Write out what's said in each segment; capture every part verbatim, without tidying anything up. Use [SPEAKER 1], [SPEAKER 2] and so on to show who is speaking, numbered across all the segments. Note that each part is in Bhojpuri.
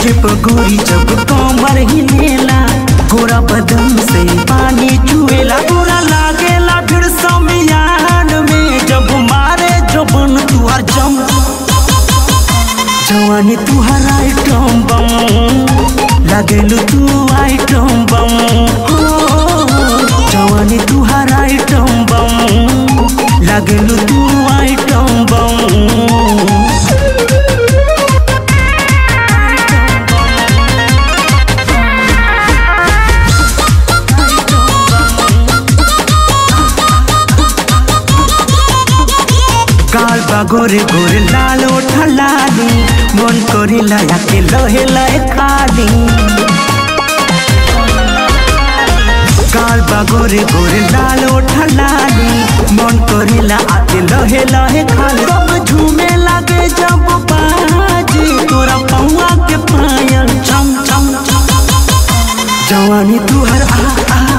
[SPEAKER 1] डीजे पर गोरी जब कमर हिलेला, गोरा बदन से पानी चुएला, गोरा लागेला फिर समियान में जब मारे जबन तुहार जम। जवानी तुहार आइटम बम, लागेलू तू आइटम बम। जवानी तुहार आइटम बम, लागेलू तू आइटम बम। काल बा गोरे गोरे लाल ओठा लाली, मन करेला याके लहे लहे खाली। काल बा गोरे गोरे लाल ओठा लाली, मन करेला आके लहे लहे खाली। सब झूमे लागे जब बाजे तोरा पौआ के पायल चम चम चम। जवानी तुहर आ आ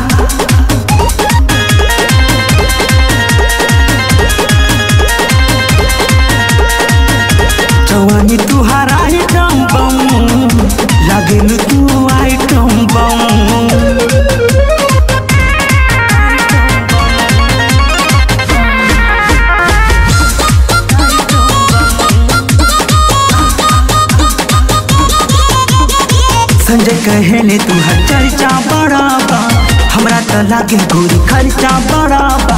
[SPEAKER 1] जवानी तुहार आइटम बम, लागेलू तू आइटम बम। संजय कहले तुहर चर्चा बड़ा बा, हमरा त लागे गोरी खर्चा बड़ा बा।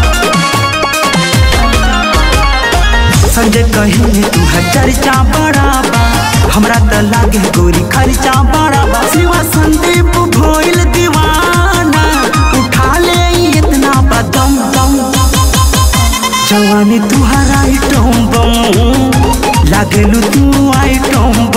[SPEAKER 1] संजय कहले तुहर चर्चा बड़ा बा, हमरा त लागे गोरी खर्चा बड़ा बा। शिवा संदीप भइल दीवाना, उठा ले इतना बदम दम। जवानी तुहर आइटम बम, लागेलू तू आइटम।